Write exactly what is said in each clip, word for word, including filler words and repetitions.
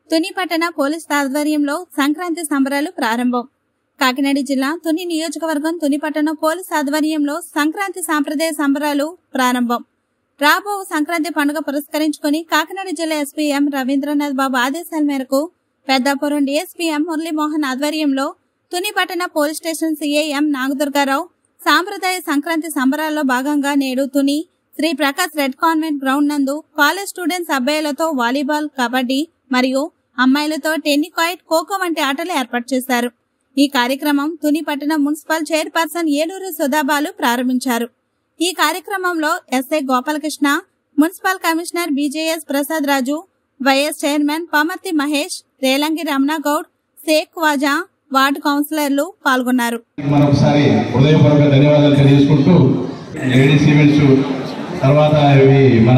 తుని పట్టణ పోలీస్ ఆధ్వర్యంలో సంక్రాంతి సంబరాలు ప్రారంభం. కాకినాడ జిల్లా తుని నియోజకవర్గం తుని పట్టణ పోలీస్ ఆధ్వర్యంలో సంక్రాంతి సాంప్రదాయ సంబరాలు ప్రారంభం. రాబో సంక్రాంతి పండుగ పురస్కరించుకుని కాకినాడ జిల్లా ఎస్పీ ఎం రవీంద్రనాథ్ బాబు ఆదేశాల మేరకు పెద్దాపురం డీఎస్పీ ఎం మురళీమోహన్ ఆధ్వర్యంలో తుని పట్టణ police station CI M Nagadurgarao సాంప్రదాయ సంక్రాంతి సంబరాల్లో భాగంగా నేడు Tuni Sri Prakash red convent ground నందు కాలేజ్ స్టూడెంట్స్ అబ్బాయిలతో వాలీబాల్, కబడ్డీ మరియు అమ్మాయిలతో టెన్నికాయిట్, ఖోఖో వంటి ఆటలు ఏర్పాటు చేశారు. ఈ కార్యక్రమం తుని పట్టణ మున్సిపల్ చైర్పర్సన్ ఏలూరు సుధాబాలు ప్రారంభించారు. ఈ కార్యక్రమంలో SI Gopalakrishna, municipal commissioner BJS Prasad Raju, vice chairman Pamarthi Mahesh, Relangi Ramana Goud, Shaik Vaja, ward కౌన్సిలర్లు పాల్గొన్నారు. మరొకసారి హృదయపూర్వక ధన్యవాదాలు తెలియజేసుకుంటూ లేడీస్ ఈవెంట్స్ తర్వాత ఇవి మన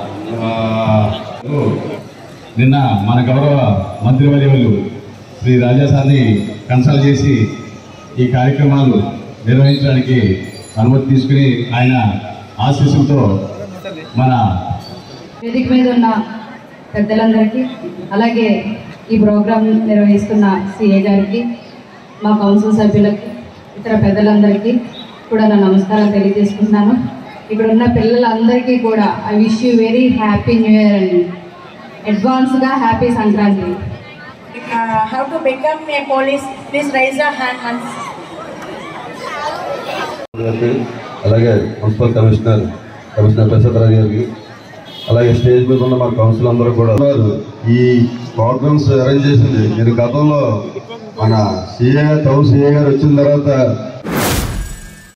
నిన్న మన గౌరవ మంత్రివర్యులు శ్రీ రాజాసాన్ని కన్సల్ట్ చేసి ఈ కార్యక్రమాలు నిర్వహించడానికి అనుమతి తీసుకుని ఆయన ఆశీస్సులతో మన వేదిక మీద ఉన్న పెద్దలందరికీ, అలాగే ఈ ప్రోగ్రాం నిర్వహిస్తున్న సిఏ గారికి, మా కౌన్సిల్ సభ్యులకి, ఇతర పెద్దలందరికీ కూడా నా నమస్కారాలు తెలియజేసుకుంటున్నాను. ఇక్కడ ఉన్న పిల్లలందరికీ కూడా I wish you very happy new year అండి. అడ్వాన్స్గా happy Sankranti. How to become a police, please raise your hand once. అలాగే municipal commissioner commissioner Prasad Raju గారికి, అలాగే స్టేజ్ మీద ఉన్న మా కౌన్సిల్ అందరూ కూడా ఈ ప్రోగ్రామ్స్ అరేంజ్ చేసింది. నేను గతంలో మన సిఏ టౌన్ సిఏ గారు వచ్చిన తర్వాత